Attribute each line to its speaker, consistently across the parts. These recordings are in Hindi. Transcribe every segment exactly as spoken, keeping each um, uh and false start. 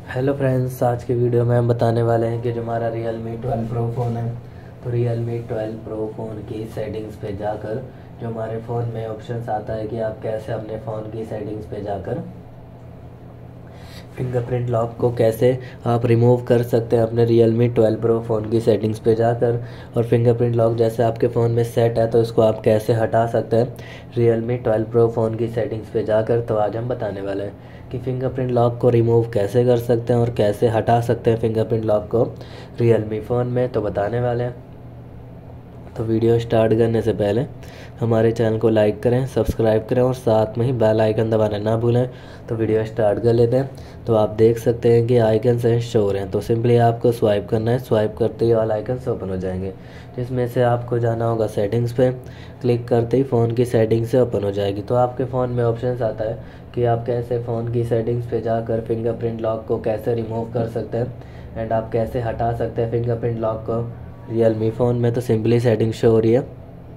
Speaker 1: हेलो फ्रेंड्स, आज के वीडियो में हम बताने वाले हैं कि जो हमारा Realme ट्वेल्व प्रो फ़ोन है तो Realme ट्वेल्व प्रो फ़ोन की सेटिंग्स पे जाकर जो हमारे फ़ोन में ऑप्शंस आता है कि आप कैसे अपने फ़ोन की सेटिंग्स पे जाकर फिंगरप्रिंट लॉक को कैसे आप रिमूव कर सकते हैं अपने Realme ट्वेल्व प्रो फ़ोन की सेटिंग्स पे जाकर। और फिंगरप्रिंट लॉक जैसे आपके फ़ोन में सेट है तो इसको आप कैसे हटा सकते हैं Realme ट्वेल्व प्रो फ़ोन की सेटिंग्स पे जाकर। तो आज हम बताने वाले हैं कि फिंगरप्रिंट लॉक को रिमूव कैसे कर सकते हैं और कैसे हटा सकते हैं फिंगरप्रिंट लॉक को Realme फ़ोन में, तो बताने वाले हैं। तो वीडियो स्टार्ट करने से पहले हमारे चैनल को लाइक करें, सब्सक्राइब करें और साथ में ही बेल आइकन दबाना ना भूलें। तो वीडियो स्टार्ट कर लेते हैं। तो आप देख सकते हैं कि आइकन से शो हो रहे हैं, तो सिंपली आपको स्वाइप करना है। स्वाइप करते ही ऑल आइकन से ओपन हो जाएंगे, जिसमें से आपको जाना होगा सेटिंग्स पे। क्लिक करते ही फ़ोन की सेटिंग्स से ओपन हो जाएगी। तो आपके फ़ोन में ऑप्शन आता है कि आप कैसे फ़ोन की सेटिंग्स पे जाकर फिंगरप्रिंट लॉक को कैसे रिमूव कर सकते हैं एंड आप कैसे हटा सकते हैं फिंगरप्रिंट लॉक को Realme फ़ोन में। तो सिंपली सेटिंग शो हो रही है,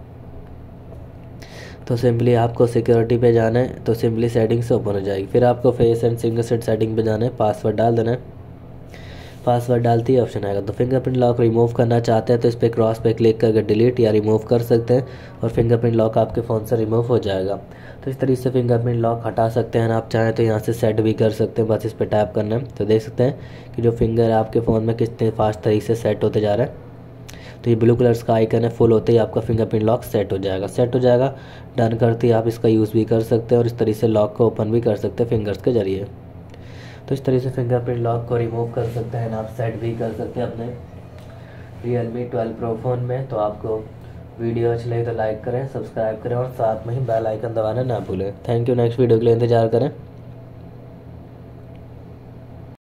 Speaker 1: तो सिंपली आपको सिक्योरिटी पे जाना है। तो सिंपली सेटिंग से ओपन हो जाएगी। फिर आपको फेस एंड फिंगरप्रिंट सेटिंग पे जाना है, पासवर्ड डाल देना है। पासवर्ड डालते ही ऑप्शन आएगा। तो फिंगरप्रिंट लॉक रिमूव करना चाहते हैं तो इस पर क्रॉस पे क्लिक करके डिलीट या रिमूव कर सकते हैं और फिंगरप्रिंट लॉक आपके फ़ोन से रिमूव हो जाएगा। तो इस तरीके से फिंगरप्रिंट लॉक हटा सकते हैं। आप चाहें तो यहाँ से सेट भी कर सकते हैं, बस इस पर टैप करना है। तो देख सकते हैं कि जो फिंगर है आपके फ़ोन में कितने फास्ट तरीके से सेट होते जा रहा है। तो ये ब्लू कलर्स का आइकन है, फुल होते ही आपका फिंगरप्रिंट लॉक सेट हो जाएगा। सेट हो जाएगा, डन करते ही आप इसका यूज़ भी कर सकते हैं और इस तरीके से लॉक को ओपन भी कर सकते हैं फिंगर्स के ज़रिए। तो इस तरीके से फिंगरप्रिंट लॉक को रिमूव कर सकते हैं, आप सेट भी कर सकते हैं अपने Realme ट्वेल्व प्रो फ़ोन में। तो आपको वीडियो अच्छी लगी तो लाइक करें, सब्सक्राइब करें और साथ में ही बेल आइकन दबाना ना भूलें। Thank you. नेक्स्ट वीडियो के लिए इंतज़ार करें।